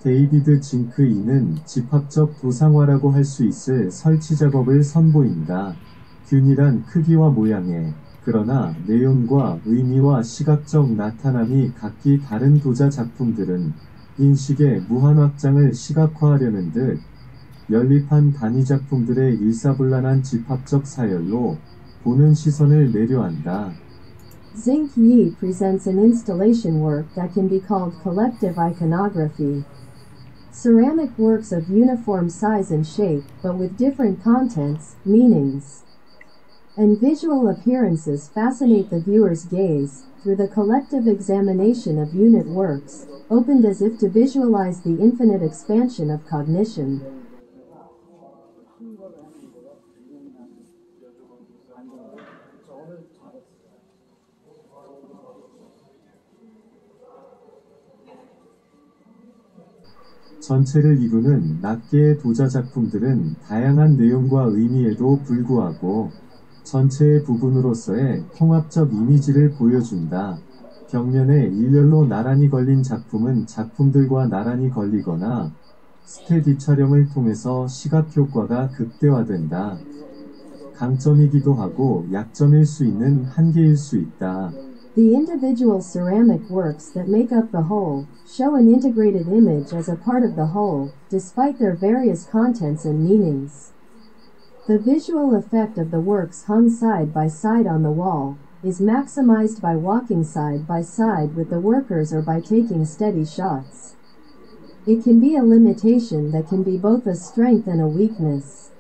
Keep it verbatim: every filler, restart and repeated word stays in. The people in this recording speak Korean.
데이비드 징크이는 집합적 도상화라고 할 수 있을 설치 작업을 선보인다. 균일한 크기와 모양에, 그러나 내용과 의미와 시각적 나타남이 각기 다른 도자 작품들은 인식의 무한 확장을 시각화하려는 듯 연립한 단위 작품들의 일사불란한 집합적 사열로 보는 시선을 내려한다. Zinc Yi presents an installation work that can be called collective iconography. Ceramic works of uniform size and shape, but with different contents, meanings, and visual appearances fascinate the viewer's gaze, through the collective examination of unit works, opened as if to visualize the infinite expansion of cognition. 전체를 이루는 낱개의 도자 작품들은 다양한 내용과 의미에도 불구하고 전체의 부분으로서의 통합적 이미지를 보여준다. 벽면에 일렬로 나란히 걸린 작품은 작품들과 나란히 걸리거나 스테디 촬영을 통해서 시각 효과가 극대화된다. 강점이기도 하고 약점일 수 있는 한계일 수 있다. The individual ceramic works that make up the whole show an integrated image as a part of the whole, despite their various contents and meanings. The visual effect of the works hung side by side on the wall is maximized by walking side by side with the workers or by taking steady shots. It can be a limitation that can be both a strength and a weakness.